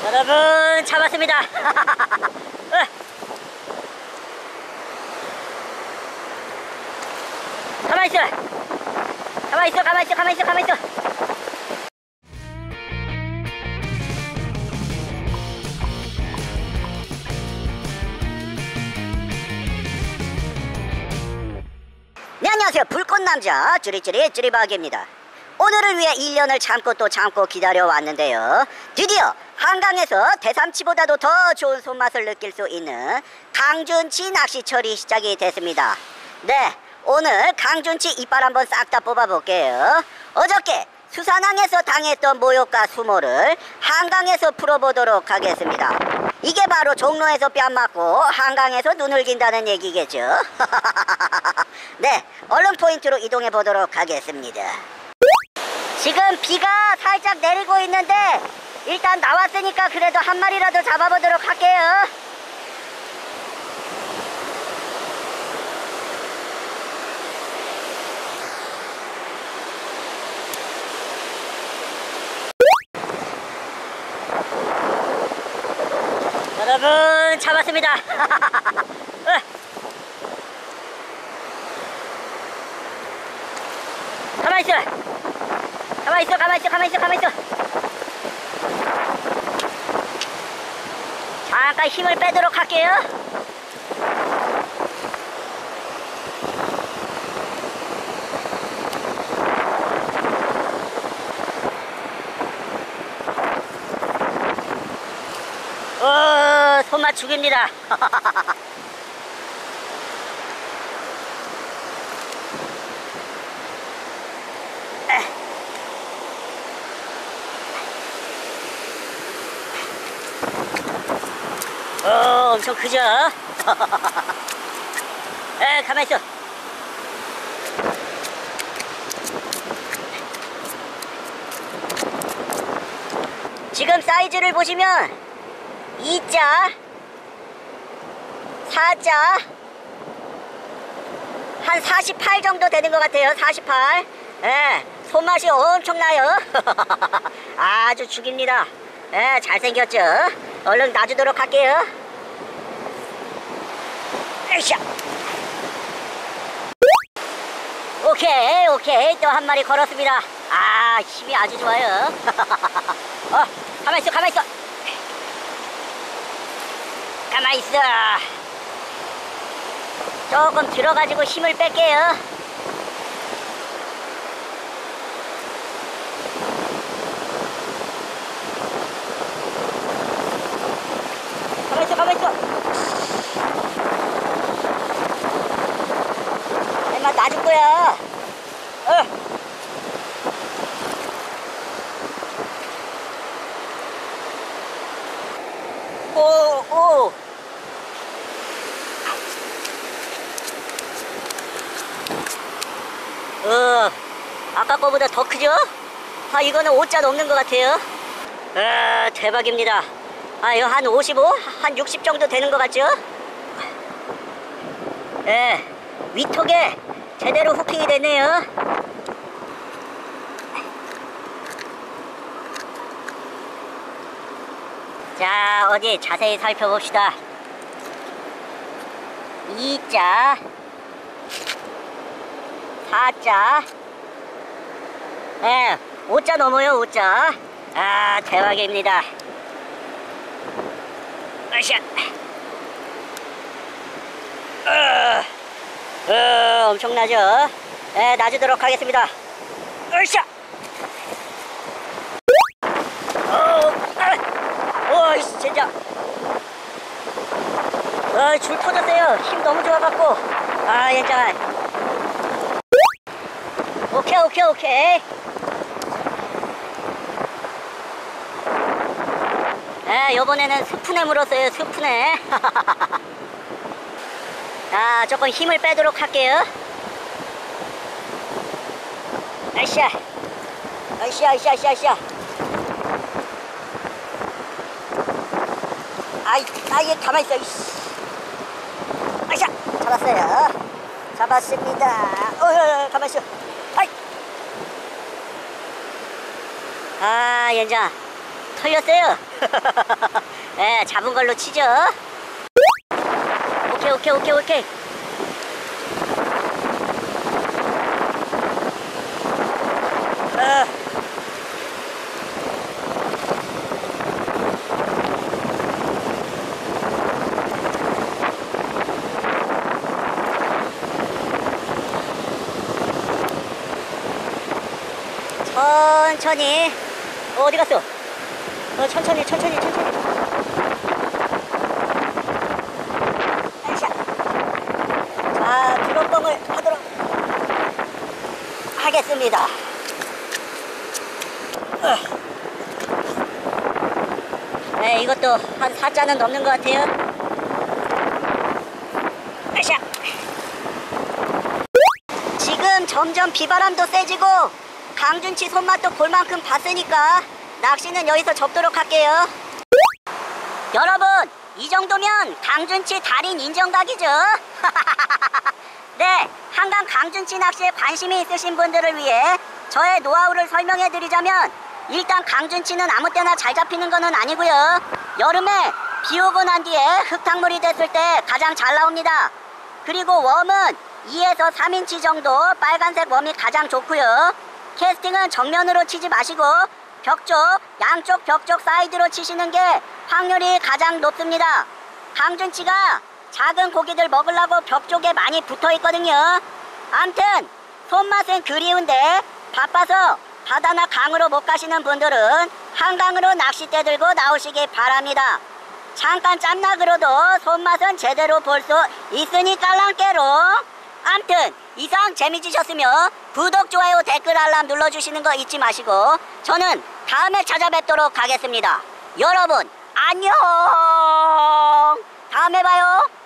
여러분 잡았습니다. 가만있어. 가만있어. 가만있어. 가만있어. 가만있어. 네, 안녕하세요. 불꽃남자 쭈리쭈리 쭈리박입니다. 오늘을 위해 1년을 참고 또 참고 기다려왔는데요. 드디어 한강에서 대삼치보다도 더 좋은 손맛을 느낄 수 있는 강준치 낚시철이 시작이 됐습니다. 네, 오늘 강준치 이빨 한번 싹 다 뽑아볼게요. 어저께 수산항에서 당했던 모욕과 수모를 한강에서 풀어보도록 하겠습니다. 이게 바로 종로에서 뺨 맞고 한강에서 눈을 긴다는 얘기겠죠. 네, 얼른 포인트로 이동해 보도록 하겠습니다. 지금 비가 살짝 내리고 있는데 일단 나왔으니까 그래도 한 마리라도 잡아보도록 할게요. 여러분 잡았습니다. 가만있어. 가만있어. 가만있어. 가만있어. 가만있어. 잠깐 힘을 빼도록 할게요. 손맛 죽입니다. 엄청 크죠? 가만있어. 지금 사이즈를 보시면 2자, 4자, 한 48 정도 되는 것 같아요. 48. 손맛이 엄청나요. 아주 죽입니다. 잘생겼죠? 얼른 놔주도록 할게요. 으쌰. 오케이. 또 한 마리 걸었습니다. 아, 힘이 아주 좋아요. 가만있어. 가만있어. 가만있어. 조금 들어가지고 힘을 뺄게요. 가만있어. 가만있어. 얼마 놔줄 거야. 오. 아까 거보다 더 크죠? 이거는 5자 넘는 것 같아요. 대박입니다. 이거 한 55? 한 60 정도 되는 것 같죠? 위턱에 제대로 후킹이 되네요. 자, 어디 자세히 살펴봅시다. 2자, 4자, 5자 넘어요. 5자. 대박입니다. 으쌰. 엄청나죠? 놔주도록 하겠습니다. 으쌰. 진짜. 줄 터졌어요. 힘 너무 좋아갖고. 괜찮아. 오케이. 요번에는 스푼에 물었어요. 스푼에. 조금 힘을 빼도록 할게요. 으쌰. 얘 가만있어. 아이샤. 잡았어요. 잡았습니다. 가만있어. 연장 털렸어요. 네, 잡은 걸로 치죠. 오케이. 천천히. 어디 갔어? 천천히. 아이샤. 자, 드롭봉을 하도록 하겠습니다. 네, 이것도 한 4자는 넘는 것 같아요. 아이샤. 지금 점점 비바람도 세지고 강준치 손맛도 볼 만큼 봤으니까 낚시는 여기서 접도록 할게요. 여러분, 이 정도면 강준치 달인 인정각이죠. 네, 한강 강준치 낚시에 관심이 있으신 분들을 위해 저의 노하우를 설명해 드리자면, 일단 강준치는 아무 때나 잘 잡히는 거는 아니고요. 여름에 비 오고 난 뒤에 흙탕물이 됐을 때 가장 잘 나옵니다. 그리고 웜은 2에서 3인치 정도 빨간색 웜이 가장 좋고요. 캐스팅은 정면으로 치지 마시고 양쪽 벽 쪽 사이드로 치시는 게 확률이 가장 높습니다. 강준치가 작은 고기들 먹으려고 벽 쪽에 많이 붙어 있거든요. 암튼 손맛은 그리운데 바빠서 바다나 강으로 못 가시는 분들은 한강으로 낚싯대 들고 나오시기 바랍니다. 잠깐 짬낚으로도 손맛은 제대로 볼 수 있으니까랑께로. 암튼 이상 재미지셨으면 구독, 좋아요, 댓글, 알람 눌러주시는 거 잊지 마시고 저는 다음에 찾아뵙도록 하겠습니다. 여러분 안녕. 다음에 봐요.